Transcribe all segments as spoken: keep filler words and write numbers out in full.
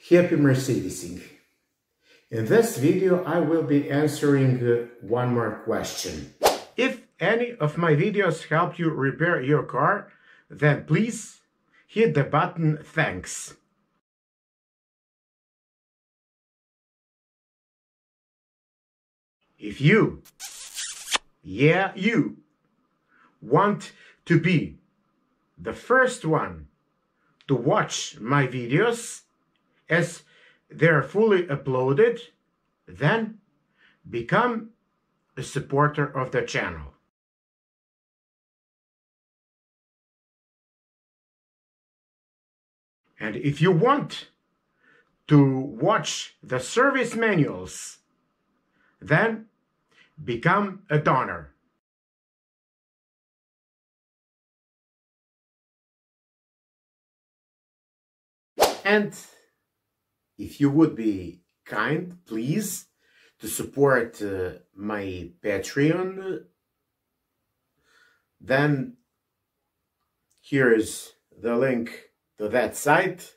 Happy Mercedesing! In this video I will be answering uh, one more question. If any of my videos help you repair your car, then please hit the button thanks. If you, yeah you, want to be the first one to watch my videos as they're fully uploaded, then become a supporter of the channel. And if you want to watch the service manuals, then become a donor. And if you would be kind, please, to support uh, my Patreon, then here is the link to that site,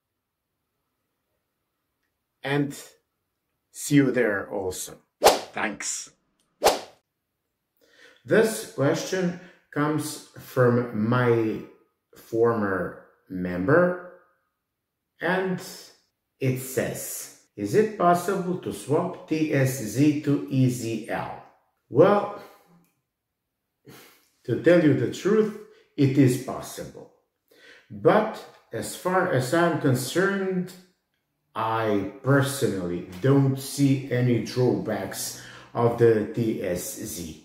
and see you there also. Thanks. This question comes from my former member, and it says, is it possible to swap T S Z to E Z L? Well, to tell you the truth, it is possible. But as far as I'm concerned, I personally don't see any drawbacks of the T S Z.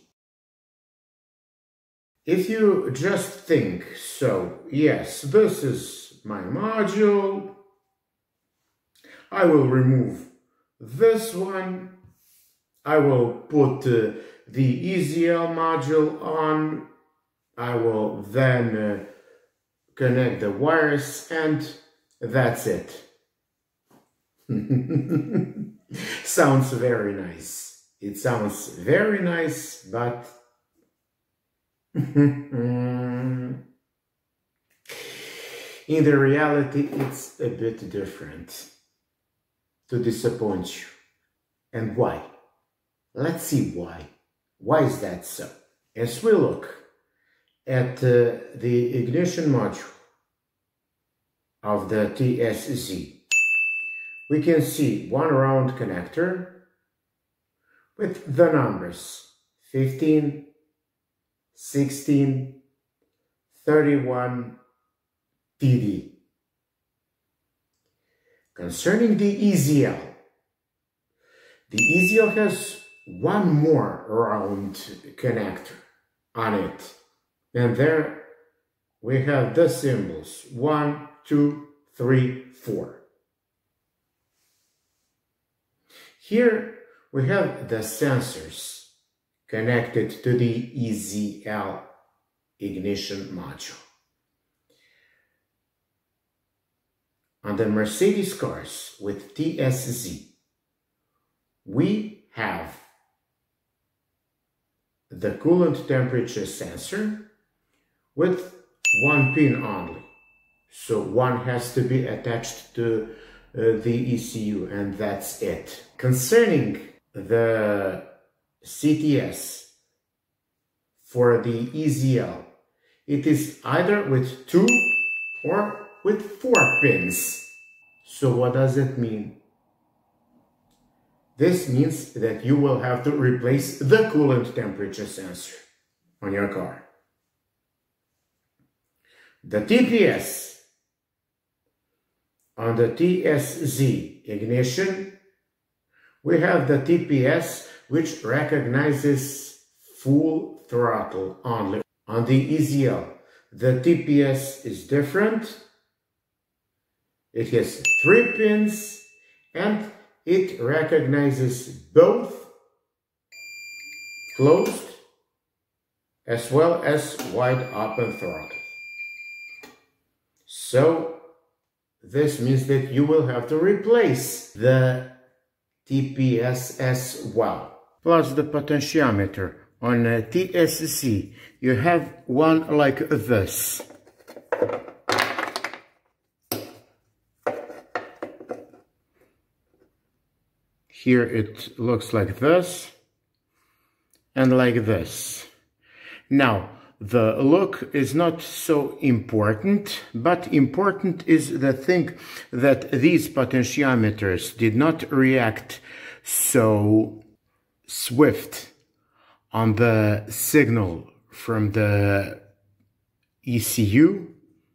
If you just think, so yes, this is my module, I will remove this one, I will put uh, the E Z L module on, I will then uh, connect the wires, and that's it. Sounds very nice. It sounds very nice, but in the reality it's a bit different. To disappoint you. And why? Let's see why. Why is that so? As we look at uh, the ignition module of the T S Z, we can see one round connector with the numbers fifteen, sixteen, thirty-one, T D. Concerning the E Z L, the E Z L has one more round connector on it, and there we have the symbols one, two, three, four. Here we have the sensors connected to the E Z L ignition module. On the Mercedes cars with T S Z, we have the coolant temperature sensor with one pin only. So one has to be attached to uh, the E C U, and that's it. Concerning the C T S for the E Z L, it is either with two or with four pins. So what does it mean? This means that you will have to replace the coolant temperature sensor on your car. The T P S on the T S Z ignition, we have the T P S which recognizes full throttle only. On the E Z L, the T P S is different. It has three pins, and it recognizes both closed as well as wide open throttle. So this means that you will have to replace the T P S as well. Plus the potentiometer on a T S Z, you have one like this. Here it looks like this and like this. Now, the look is not so important, but important is the thing that these potentiometers did not react so swift on the signal from the E C U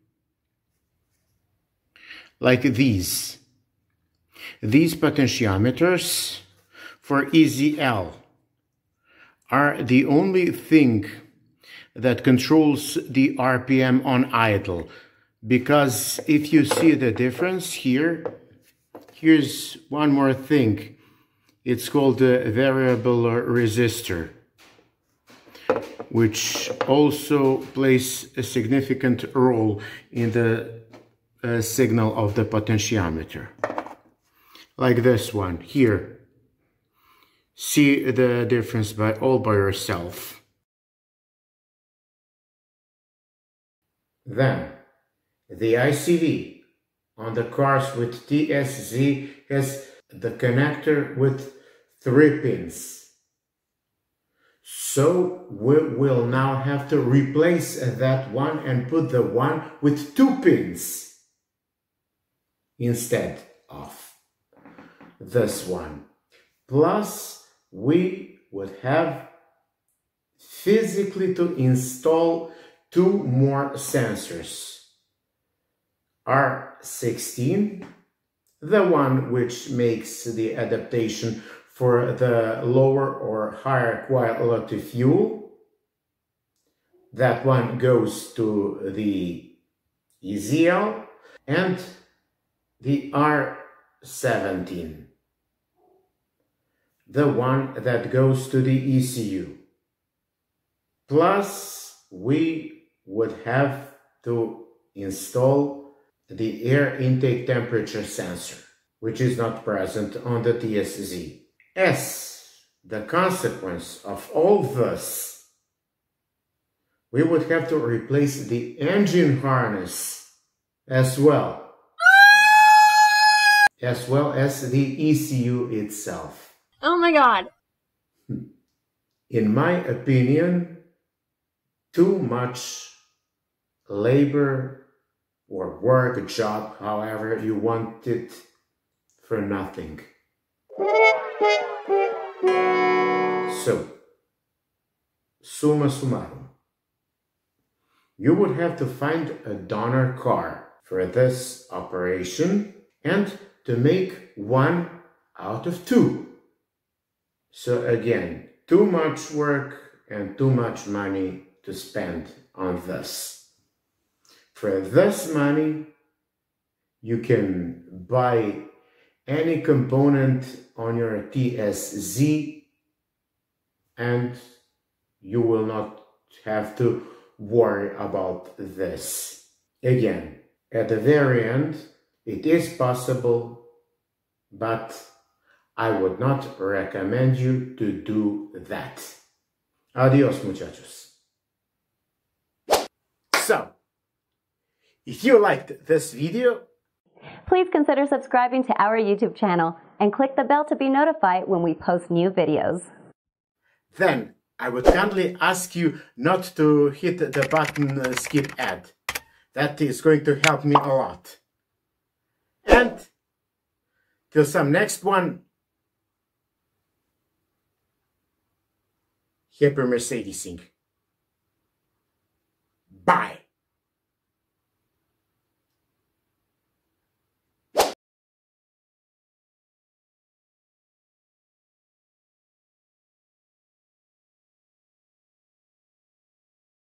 like these. These potentiometers for E Z L are the only thing that controls the R P M on idle, because if you see the difference here, here's one more thing. It's called the variable resistor, which also plays a significant role in the uh, signal of the potentiometer. Like this one here. See the difference by all by yourself. Then, the I C V on the cars with T S Z has the connector with three pins. So we will now have to replace that one and put the one with two pins instead of this one. Plus, we would have physically to install two more sensors. R sixteen, the one which makes the adaptation for the lower or higher quality fuel. That one goes to the E Z L, and the R seventeen, the one that goes to the E C U. Plus, we would have to install the air intake temperature sensor, which is not present on the T S Z. As the consequence of all this, we would have to replace the engine harness as well, as well as the E C U itself. Oh my God! In my opinion, too much labor or work, job, however you want it, for nothing. So, summa summarum, you would have to find a donor car for this operation and to make one out of two. So again, too much work and too much money to spend on this. For this money, you can buy any component on your T S Z and you will not have to worry about this. Again, at the very end, it is possible, but I would not recommend you to do that. Adios, muchachos. So, if you liked this video, please consider subscribing to our YouTube channel and click the bell to be notified when we post new videos. Then I would kindly ask you not to hit the button uh, skip ad. That is going to help me a lot. And till some next one, happy Mercedesing.